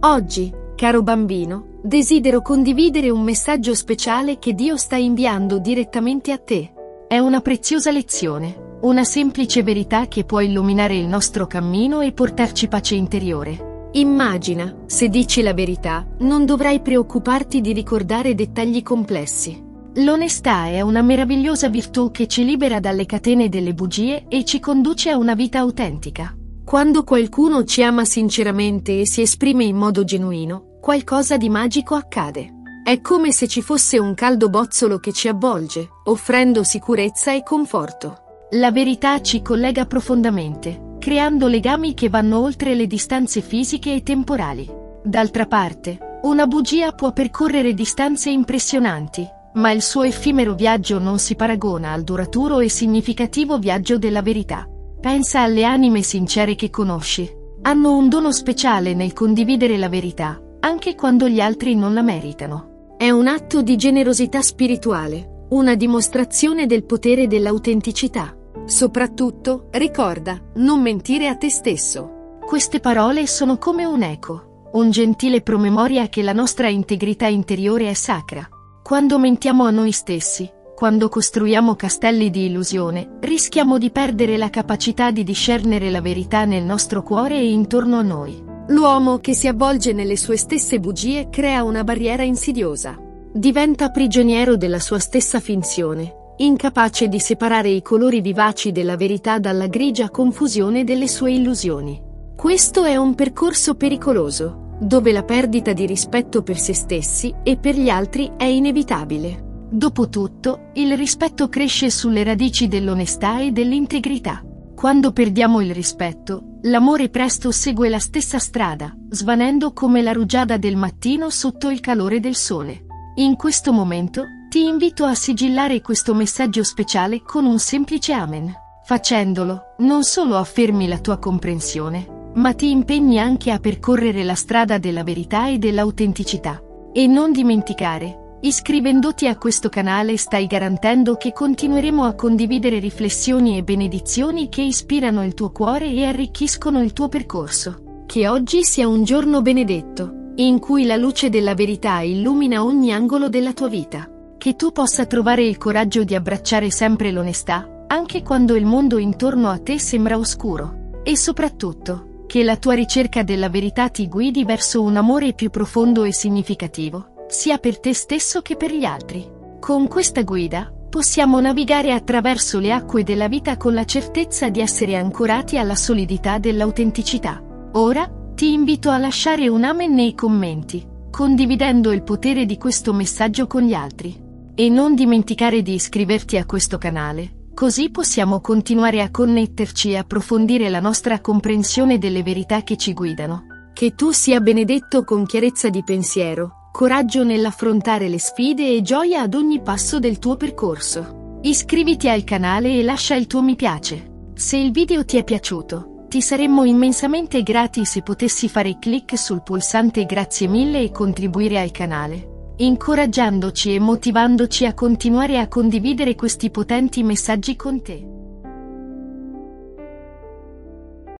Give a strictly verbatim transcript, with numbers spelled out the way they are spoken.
Oggi, caro bambino, desidero condividere un messaggio speciale che Dio sta inviando direttamente a te. È una preziosa lezione, una semplice verità che può illuminare il nostro cammino e portarci pace interiore. Immagina, se dici la verità, non dovrai preoccuparti di ricordare dettagli complessi. L'onestà è una meravigliosa virtù che ci libera dalle catene delle bugie e ci conduce a una vita autentica. Quando qualcuno ci ama sinceramente e si esprime in modo genuino, qualcosa di magico accade. È come se ci fosse un caldo bozzolo che ci avvolge, offrendo sicurezza e conforto. La verità ci collega profondamente, creando legami che vanno oltre le distanze fisiche e temporali. D'altra parte, una bugia può percorrere distanze impressionanti, ma il suo effimero viaggio non si paragona al duraturo e significativo viaggio della verità. Pensa alle anime sincere che conosci. Hanno un dono speciale nel condividere la verità, anche quando gli altri non la meritano. È un atto di generosità spirituale, una dimostrazione del potere dell'autenticità. Soprattutto, ricorda, non mentire a te stesso. Queste parole sono come un eco, un gentile promemoria che la nostra integrità interiore è sacra. Quando mentiamo a noi stessi, quando costruiamo castelli di illusione, rischiamo di perdere la capacità di discernere la verità nel nostro cuore e intorno a noi. L'uomo che si avvolge nelle sue stesse bugie crea una barriera insidiosa. Diventa prigioniero della sua stessa finzione, incapace di separare i colori vivaci della verità dalla grigia confusione delle sue illusioni. Questo è un percorso pericoloso, dove la perdita di rispetto per se stessi e per gli altri è inevitabile. Dopotutto, il rispetto cresce sulle radici dell'onestà e dell'integrità. Quando perdiamo il rispetto, l'amore presto segue la stessa strada, svanendo come la rugiada del mattino sotto il calore del sole. In questo momento, ti invito a sigillare questo messaggio speciale con un semplice amen. Facendolo, non solo affermi la tua comprensione, ma ti impegni anche a percorrere la strada della verità e dell'autenticità. E non dimenticare, iscrivendoti a questo canale stai garantendo che continueremo a condividere riflessioni e benedizioni che ispirano il tuo cuore e arricchiscono il tuo percorso. Che oggi sia un giorno benedetto, in cui la luce della verità illumina ogni angolo della tua vita. Che tu possa trovare il coraggio di abbracciare sempre l'onestà, anche quando il mondo intorno a te sembra oscuro. E soprattutto, che la tua ricerca della verità ti guidi verso un amore più profondo e significativo, sia per te stesso che per gli altri. Con questa guida, possiamo navigare attraverso le acque della vita con la certezza di essere ancorati alla solidità dell'autenticità. Ora, ti invito a lasciare un amen nei commenti, condividendo il potere di questo messaggio con gli altri. E non dimenticare di iscriverti a questo canale, così possiamo continuare a connetterci e approfondire la nostra comprensione delle verità che ci guidano. Che tu sia benedetto con chiarezza di pensiero, coraggio nell'affrontare le sfide e gioia ad ogni passo del tuo percorso. Iscriviti al canale e lascia il tuo mi piace. Se il video ti è piaciuto, ti saremmo immensamente grati se potessi fare clic sul pulsante grazie mille e contribuire al canale, incoraggiandoci e motivandoci a continuare a condividere questi potenti messaggi con te.